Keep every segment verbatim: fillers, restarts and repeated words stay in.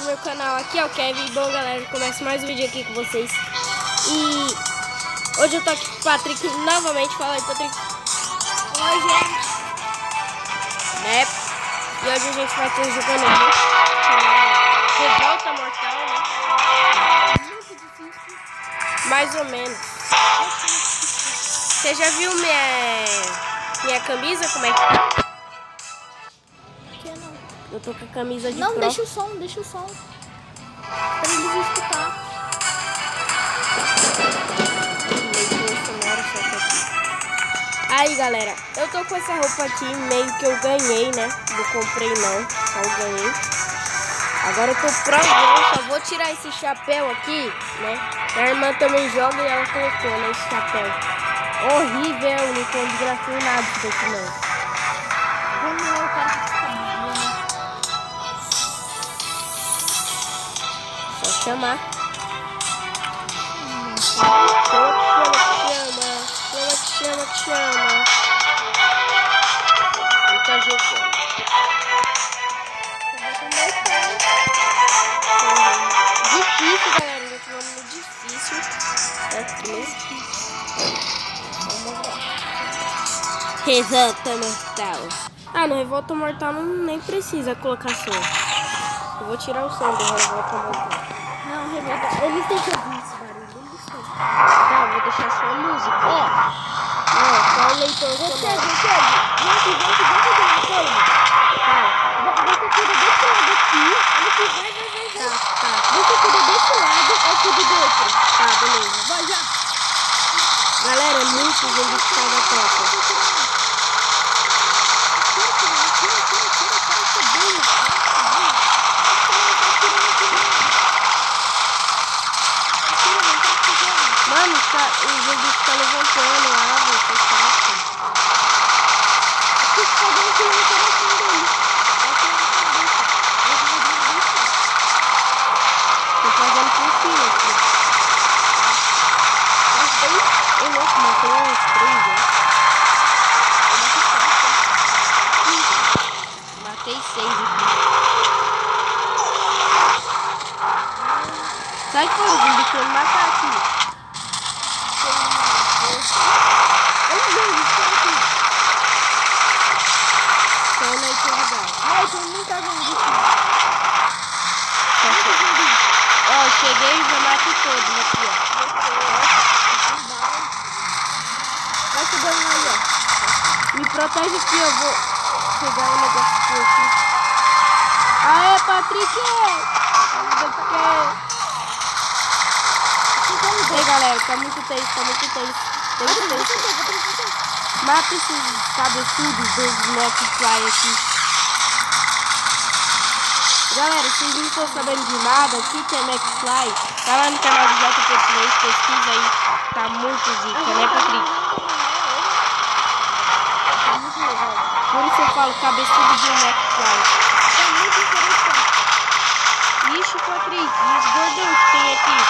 meu canal, aqui é o Kevin. Bom, galera, começo mais um vídeo aqui com vocês. E hoje eu tô aqui com o Patrick novamente. Fala aí, Patrick. Oi, gente. Né? E hoje a gente vai ter jogando aqui Revolta Mortal, né? Muito difícil. Mais ou menos. Você já viu minha, minha camisa? Como é que tá? Eu tô com a camisa de Não, pro. deixa o som, deixa o som. Pra eles escutar. Aí, galera, eu tô com essa roupa aqui, meio que eu ganhei, né? Não comprei não, só eu ganhei. Agora eu tô provando, só vou tirar esse chapéu aqui, né? A irmã também joga e ela colocou, né, esse chapéu. Horrível, não fotografei nada disso daqui não. Vamos lá, eu quero que Só chamar. Chama, chama, chama, chama, chama. Ele tá jogando. Difícil, galera. Eu tô falando difícil. Aqui. Revolta Mortal. Ah, no Revolta Mortal não, nem precisa colocar som. Eu vou tirar o som do Revolta Mortal. Não, Revolta. Eles têm que ouvir esse barulho. Tá, vou deixar só a música. Ó. Não, só o leitor sonoro. Você, você, gente, gente, gente, gente, gente. Tá. Você cuida desse lado aqui. Ele que vai, vai, vai, vai. Tá, tá. Você cuida desse lado, eu cuido do outro. Tá, beleza. Vai já. Galera, é muito gente que sai da tropa. Mano, tá, o jogo está levantando a árvore, foi fácil. Aqui está dando aqui no coração dele. Tô fazendo por cima aqui. Mas bem, eu não matei uns três, né? Matei seis aqui. Sai fora, zumbi, que eu me matar aqui. Ó, cheguei e já matei todos aqui, ó. Vai chegando aí, ó. Me protege aqui, eu vou pegar um negócio aqui. Aê, Patrick! Ei, galera, tá muito tenso, tá muito tenso. Tenso, tenso. Mata esses cabeçudos dos McFly aqui. Galera, se vocês não estão sabendo de nada, o que é McFly? Tá lá no canal do J P Play, pesquisa aí. Tá muito zica, né, Patrick? Por isso eu falo cabeçudo de McFly. Tá muito interessante. Ixi, Patrick, e os gordão que tem aqui?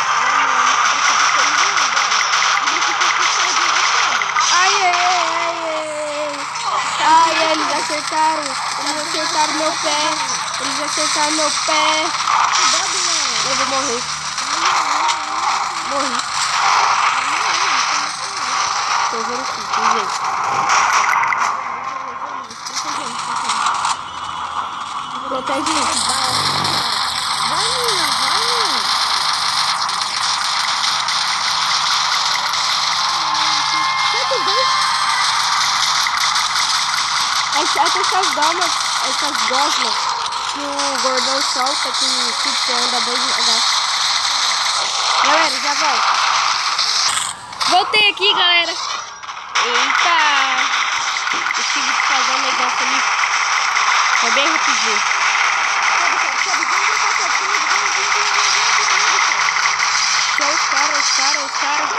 Ai, ai, ai, ai. Ai, eles acertaram. Eles acertaram meu pé. Eles acertaram meu pé. Cuidado, mano. Eu vou morrer. Morri. Tô vendo aqui, tem jeito. Protege isso. Vai, menina, vai, menina. Sete dois. Essas domas, essas gosmas que o gordão solta, que, que você anda bem devagar. Galera, já volto. Voltei aqui, galera. Eita! Eu tive que fazer um negócio ali. Foi bem rapidinho. Só os caras, os caras, os caras.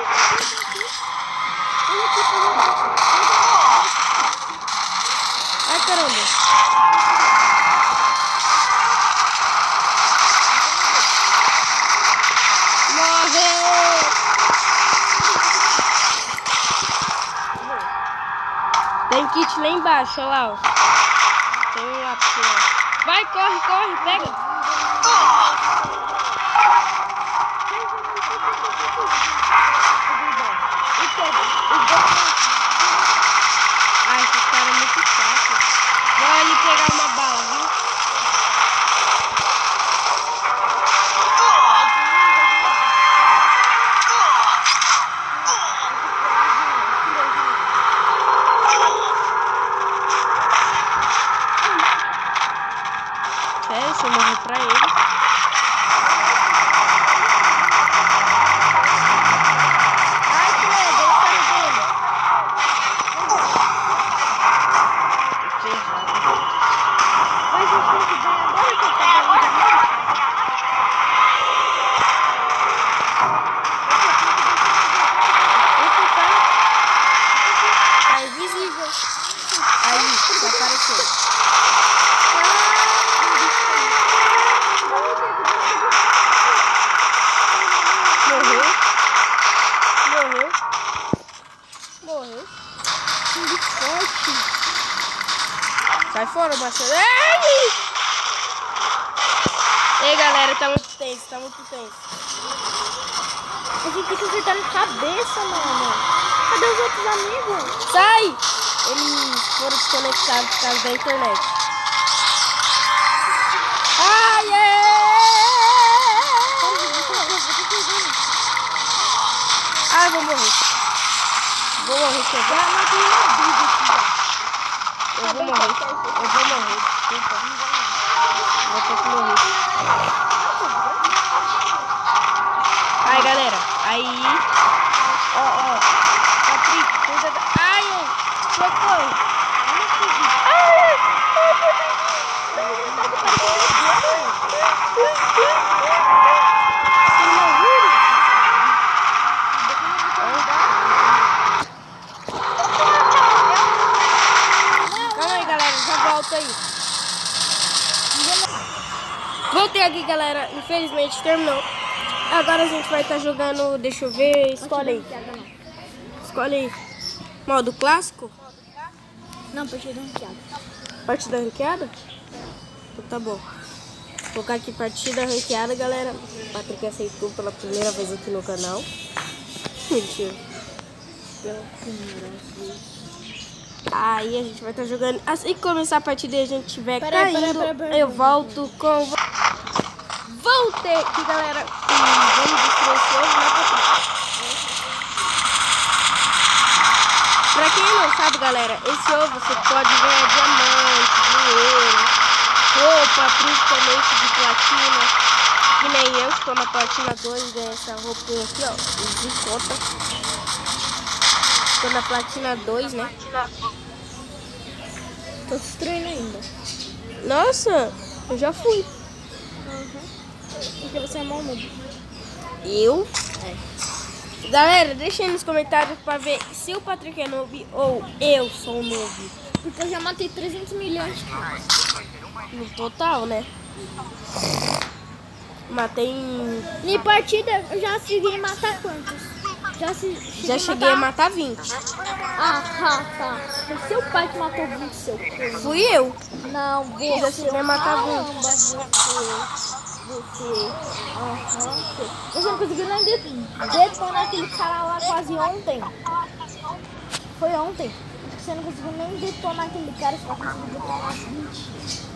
Ai, caramba. Tem kit lá embaixo, olha lá, ó. Tem um lá pra você, ó. Vai, corre, corre, pega. Deixa eu morrer pra ele. Ai, que medo, eu quero dele. Mas a gente tem que ganhar agora que eu tô ganhando. Tá invisível. Aí, desapareceu. Morreu. Morreu. Morreu. Sangue forte. Sai fora, Marcelo. Ai! Ei, galera, tá muito tenso, tá muito tenso. A gente tem que acertar na cabeça, mano. Cadê os outros amigos? Sai! Eles foram desconectados por causa da internet. Ai, é! Ai, vou morrer. Vou morrer, quebrar. Eu vou morrer. Eu vou morrer. Desculpa. Vou ter que morrer. Ai, galera. Aí. Ó, ó. Patrick, cuida da... Ai, eu. Socorro. Ai, calma aí, galera. Já volto aí. Voltei aqui, galera. Infelizmente terminou. Agora a gente vai estar jogando. Deixa eu ver. Escolhe aí. Escolhe aí. Modo clássico? Não, partida ranqueada. Partida ranqueada? Então tá bom. Vou colocar aqui partida ranqueada, galera. O Patrick aceitou pela primeira vez aqui no canal. Mentira. Pela primeira vez. Aí a gente vai estar jogando. Assim que começar a partida e a gente estiver Peraí, caindo, peraí, peraí, peraí, eu volto com... Voltei aqui, galera. E vamos destruir esse ovo, né, Patrick? Pra quem não sabe, galera, esse ovo você pode ganhar diamante, dinheiro, roupa, principalmente de platina. Que nem eu, que tô na platina dois, ganhei essa roupinha aqui, ó, zicota. Tô na platina dois, né? Tô destruindo ainda. Nossa, eu já fui. Uhum. Porque você é mal noob. Eu? É. Galera, deixa aí nos comentários pra ver se o Patrick é noob ou eu sou noob. Porque eu já matei trezentos milhões de caras. No total, né? Matei em... Em partida, eu já cheguei a matar quantos? Já, se, cheguei, Já cheguei a matar vinte. Ah, tá, tá. Foi seu pai que matou vinte, seu corno. Fui eu. Não, você. Já cheguei a matar Caramba, vinte. você. Você. Aham, você. Você não conseguiu nem det- detonar aquele cara lá quase ontem. Foi ontem. Você não conseguiu nem detonar aquele cara, você vai conseguir detonar vinte.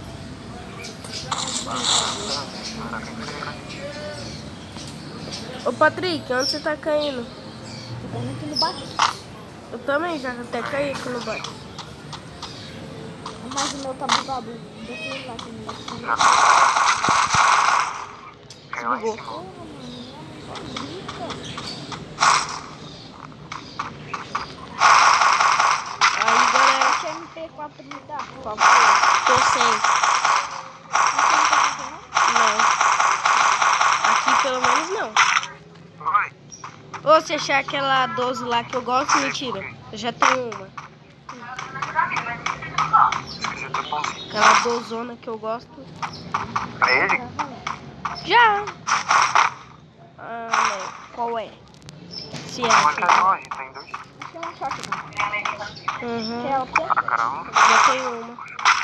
Ô Patrick, onde você tá caindo? Tô caindo aqui no barco. Eu também já até caí aqui no barco. Mas o meu tá bugado. Deixa eu ir lá que o meu tá Desligou. Porra, mano, não brinca. Aí, galera, Deixa M P quatro me dar. por favor. Tô sem. Não. Aqui pelo menos não. Ou se achar aquela doze lá que eu gosto, mentira. Eu já tenho uma. Aquela dozona que eu gosto. Pra ele? Já! Ah, não. Qual é? Se é Uma aqui. cara tem dois. Deixa eu achar aqui. Uhum. Quer o quê? A cara um. Já tenho uma.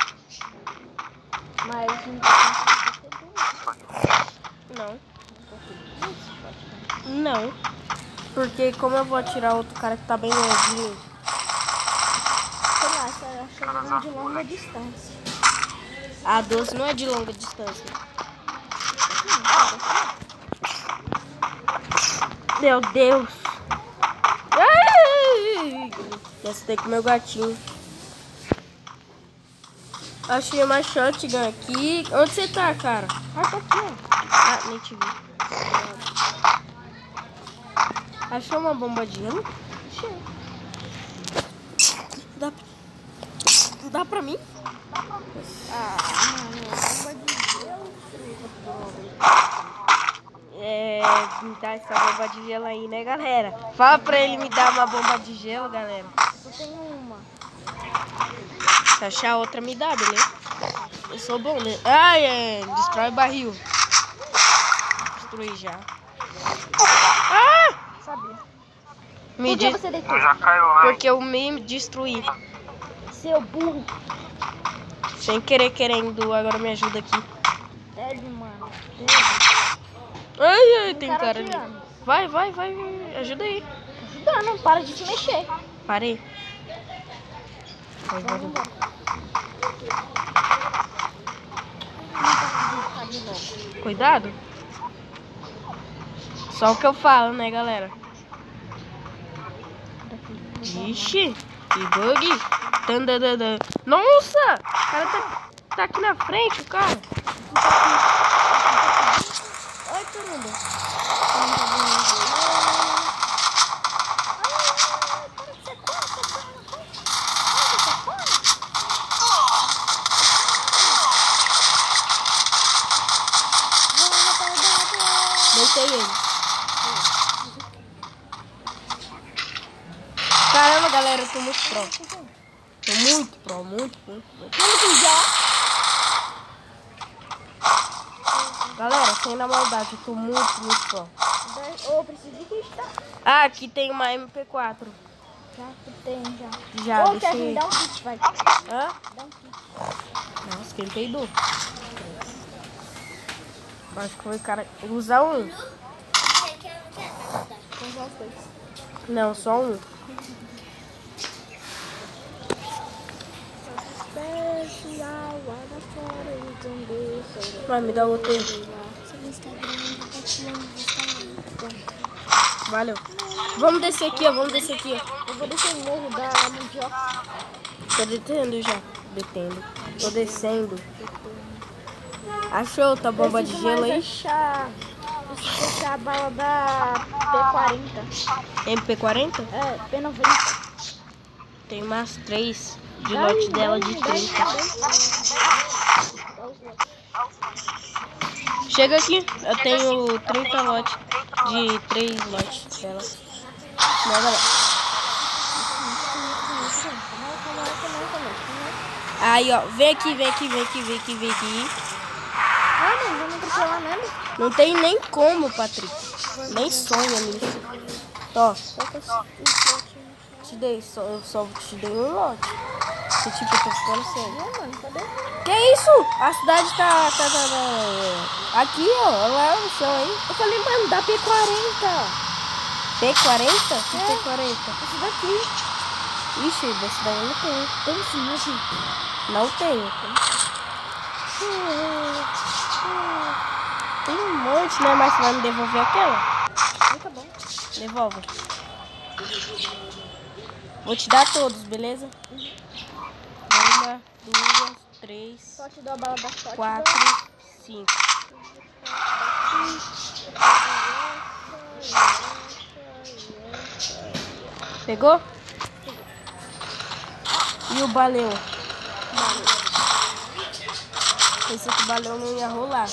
Mas não tá. Não. Não. Porque como eu vou atirar outro cara que tá bem longinho. Sei lá, essa eu acho de longa distância. A doze não é de longa distância. Meu Deus. Ai! Gastei com meu gatinho. Achei uma shotgun aqui. Onde você tá, cara? Ah, tá aqui, ó. Ah, nem te vi. Achou uma bomba de gelo? Achei. Dá, dá pra mim? Ah, mano, bomba de gelo. É, me dá essa bomba de gelo aí, né, galera? Fala pra ele me dar uma bomba de gelo, galera. Só tem uma. Se achar outra, me dá, beleza? Eu sou bom, né? Ai, é, destrói barril. Destruí já. Ah! Sabia. Me Por que di- você deitou? Eu já caiu lá. Porque eu me destruí. Seu burro. Sem querer, querendo. Agora me ajuda aqui. Deve, mano. Deve. Ai, ai, Tem tem cara cara ali. atirando. Vai, vai, vai, vai. Ajuda aí. Ajudando, não para de se mexer. Parei. Vai, vai, Vamos vai. embora. Cuidado. Só o que eu falo, né, galera? Ixi, que bug. Tandadadã. Nossa! O cara tá, tá aqui na frente, o cara. Ai, caramba. Deitei ele. Caramba, galera, eu tô muito pro. Tô muito pro, muito, muito, muito. Vamos já. Galera, sem na maldade, eu tô muito, muito pro. Ô, preciso de cristal. Ah, aqui tem uma M P quatro. Já que tem, já. Já, Ô, deixa Kevin, eu... dá um kit, vai. Hã? Dá um kit. Nossa, quem peidou? Acho que foi o cara... Usar um. Vamos usar os dois. Não, só um. Vai, me dá outro aí. Valeu. Vamos descer aqui, ó. Vamos descer aqui, ó. Eu vou descer o morro da mandioca. Tô detendo já. Detendo. Tô descendo. Achou outra bomba de Preciso gelo mais aí? achar... Preciso achar a bala da P quarenta. M P quarenta? É, P noventa. Tem umas três de Dá aí, lote dá dela aí, de dá aí, trinta. dá aí. Dá os lotes. Chega aqui. Eu tenho trinta lotes de três lotes dela. Não, galera. Aí, ó. Vem aqui, vem aqui, vem aqui, vem aqui, vem aqui. Ah, não, vamos atropelar mesmo. Não tem nem como, Patrick. Nem sonha nisso. Ó, Só que esse lote... te dei, só, eu só te dei um lote. Que tipo, eu tô ficando sério. Não, mano, cadê? Que isso? A cidade tá, tá, tá, tá... Aqui, ó. Olha lá no chão aí. Eu falei, mano, dá P quarenta. P quarenta? Que É. P quarenta? Esse daqui. Ixi, desse daí eu não tenho. Tem sim, assim. Não tenho. Tem um monte, né? Mas você vai me devolver aquela? Ah, tá bom. Devolve. Vou te dar todos, beleza? Uma, duas, três, Só te dou a bala da shotgun. quatro, cinco. Pegou? E o baleu? Pensei que o baleu não ia rolar.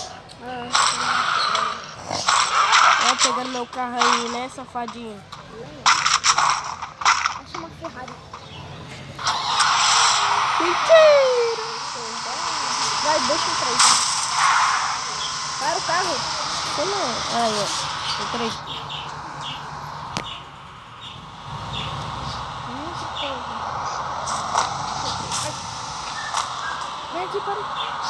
Ó, pegando meu carro aí, né, safadinho? Acho uma Ferrari. Mentira! Vai, deixa eu três. Para o carro. Sei não. Aí, ó. Tem três. Vem aqui, para.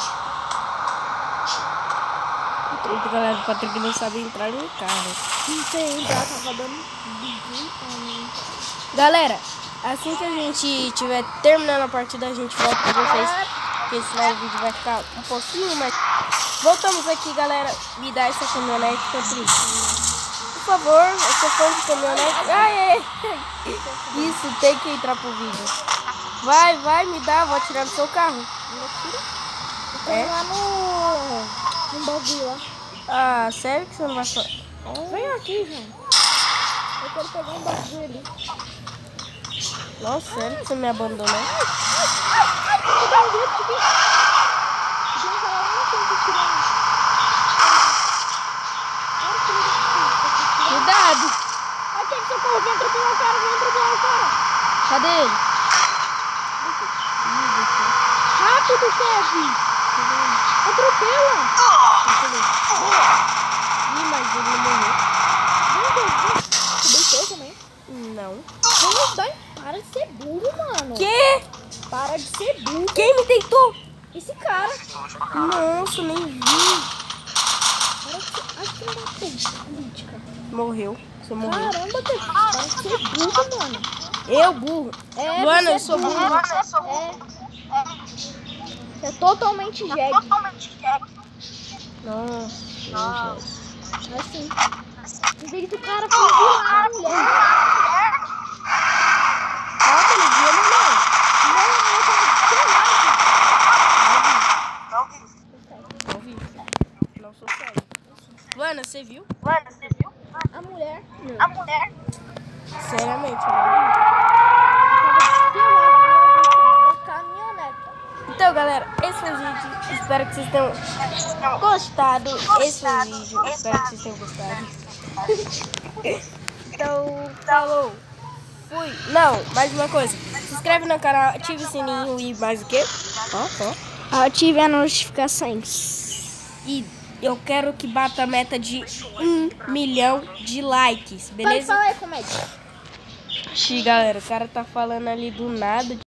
Eita, galera, o Patrick não sabe entrar no carro. Não sei entrar, tava dando bidinho pra mim. Galera, assim que a gente tiver terminando a partida, a gente volta pra vocês. Porque senão o vídeo vai ficar um pouquinho mais... Voltamos aqui, galera. Me dá essa caminhonete, Patrick. Por favor, eu sou fã de caminhonete. Ai, ai. Isso, tem que entrar pro vídeo. Vai, vai, me dá, vou atirar no seu carro. Ainda tira? Eu É? tô lá no... no bagulho lá. Ah, sério que você não vai falar? Vem aqui, João. Eu quero pegar um bagulho ali. Nossa, sério que você me abandonou? Cuidado, Deus, aqui. Tem um cara lá na frente tirando. Cuidado! Aqui, que socorro, vem atropelar o cara, vem atropelar o cara. Cadê ele? Rápido, Kevin. Atropela. Ih, mas ele não morreu. Vem, Kevin. Você deitou também? Não. Vamos dar. Para de ser burro, mano. Que? Para de ser burro. Quem me deitou? Esse cara. Nossa, nem vi. Para de ser... Ai, filho da puta. Política. Morreu. Você morreu. Caramba, Kevin. Para de ser burro, mano. Eu, burro? É, Luana, você eu sou é burro. É. Você é totalmente jegue. Nossa. Assim. Em vez do cara fuzilar a mulher. Olha, ele viu a mulher. Não, eu tava Não vi. Não sou sério. Luana, você viu? a mulher. Seriamente, eu não vi. Tava da caminhoneta. Então, galera, esse foi o vídeo. Espero que vocês tenham gostado. Esse foi o vídeo. Espero que vocês tenham gostado. Então, falou. Fui. Não, mais uma coisa. Se inscreve no canal, ative o sininho e mais o quê? Ó, ó. Ative as notificações. E eu quero que bata a meta de um milhão de likes, Pode beleza? falar aí, comédia. Xi, galera, o cara tá falando ali do nada.